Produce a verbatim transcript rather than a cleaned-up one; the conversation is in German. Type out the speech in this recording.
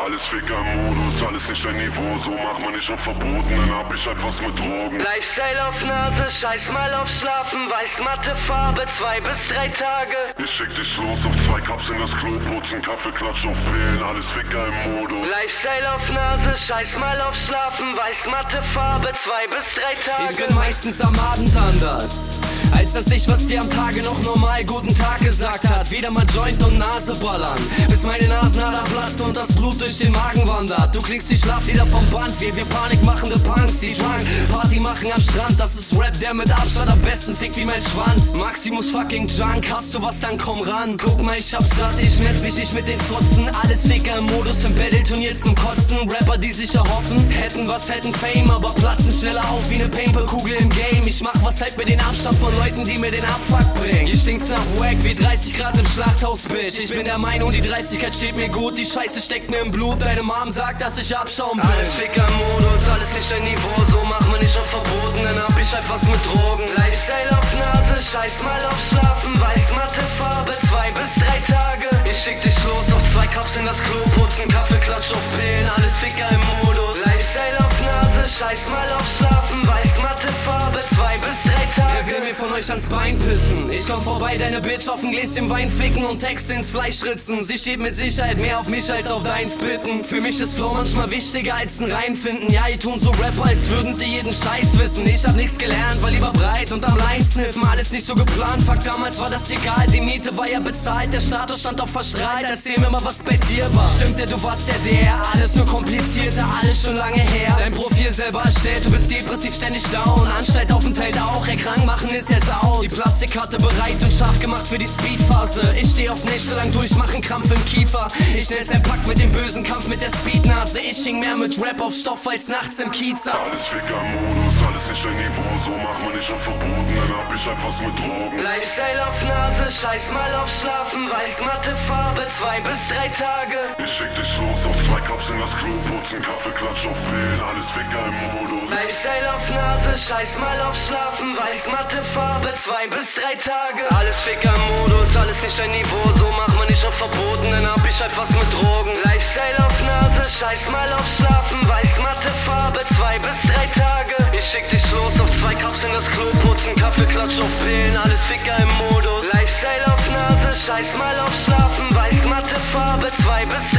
alles Ficker im Modus, alles nicht dein Niveau, so macht man nicht auf verboten, dann hab ich halt was mit Drogen. Lifestyle auf Nase, scheiß mal auf Schlafen, weiß matte Farbe, zwei bis drei Tage. Ich schick dich los auf zwei Cups in das Klo putzen, Kaffee, Klatsch auf Wählen, alles Ficker im Modus. Lifestyle auf Nase, scheiß mal auf Schlafen, weiß matte Farbe, zwei bis drei Tage. Ich bin meistens am Abend anders, als dass ich, was dir am Tage noch normal guten Tag gesagt hat. Wieder mal Joint und Nase ballern, bis meine Nasenader platzt und das Blut durch den Magen wandert. Du klingst die Schlaflieder vom Band, wir, wir panikmachende Punks, die Drunk Party machen am Strand. Das ist Rap, der mit Abstand am besten fickt wie mein Schwanz. Maximus fucking Junk, hast du was, dann komm ran. Guck mal, ich hab's satt, ich mess mich nicht mit den Fotzen. Alles Ficker im Modus, im Battle-Turnier zum Kotzen. Rapper, die sich erhoffen, hätten was, hätten Fame, aber platzen schneller auf wie ne Paintball-Kugel im Game. Ich mach was halt mit den Abstand von Leuten, die mir den Abfuck bringen. Hier stinkt's nach Wack wie dreißig Grad im Schlachthaus, Bitch. Ich bin der Meinung, die Dreißigkeit steht mir gut. Die Scheiße steckt mir im Blut. Deine Mom sagt, dass ich Abschaum bin. Alles Ficker im Modus, alles nicht dein Niveau, so macht man nicht auf verboten, dann hab ich halt was mit Drogen. Lifestyle auf Nase, scheiß mal auf Schlafen, weiß matte Farbe, zwei bis drei Tage. Ich schick dich los auf zwei Cups in das Klo putzen, Kaffee, Klatsch auf Pillen, alles Ficker im Modus. Lifestyle auf Nase, scheiß mal auf Schlafen, weiß matte Farbe, zwei bis drei Tage. Wer will mir von euch ans Bein pissen? Ich komm vorbei, deine Bitch auf ein Gläschen Wein ficken und Texte ins Fleisch ritzen. Sie steht mit Sicherheit mehr auf mich als auf dein Spitten. Für mich ist Flow manchmal wichtiger als ein Reinfinden. Ja, ihr tun so Rapper, als würden sie jeden Scheiß wissen. Ich hab nichts gelernt, war lieber breit und am Line sniffen. Alles nicht so geplant, fuck, damals war das egal. Die Miete war ja bezahlt, der Status stand auf verstrahlt. Erzähl mir mal, was bei dir war. Stimmt, ja, du warst ja der, alles nur komplizierter, alles schon lange her. Dein Profil selber erstellt, du bist depressiv ständig down. Anstaltaufenthalt auch, ey, krank machen ist jetzt out. Die Plastikkarte bereit und scharf gemacht für die Speedphase. Ich steh auf nächtelang durch, mach einen Krampf im Kiefer. Ich nenn's ein Pack mit dem bösen Kampf mit der Speednase. Ich hing mehr mit Rap auf Stoff als nachts im Kiez ab. Alles Ficker im Modus, alles nicht dein Niveau, so macht man nicht auf verboten, dann hab ich halt was mit Drogen. Lifestyle auf Nase, scheiß mal auf Schlafen, weiß matte Farbe, zwei bis drei Tage. Ich schick dich los auf zwei Cups in das Klo putzen, Kaffee, Klatsch auf Pillen, alles Ficker im Modus. Lifestyle auf Nase, scheiß mal auf Schlafen, weiß matte Farbe, zwei bis drei Tage. Alles Ficker im Modus, alles nicht dein Niveau, so macht man nicht auf verboten, dann hab ich halt was mit Drogen. Lifestyle auf Nase, scheiß mal auf Schlafen, weiß matte Farbe, zwei bis drei Tage. Ich schick dich los auf zwei Cups in das Klo putzen, Kaffee, Klatsch auf Pillen, alles Ficker im Modus. Lifestyle auf Nase, scheiß mal auf Schlafen, weiß matte Farbe, zwei bis drei Tage.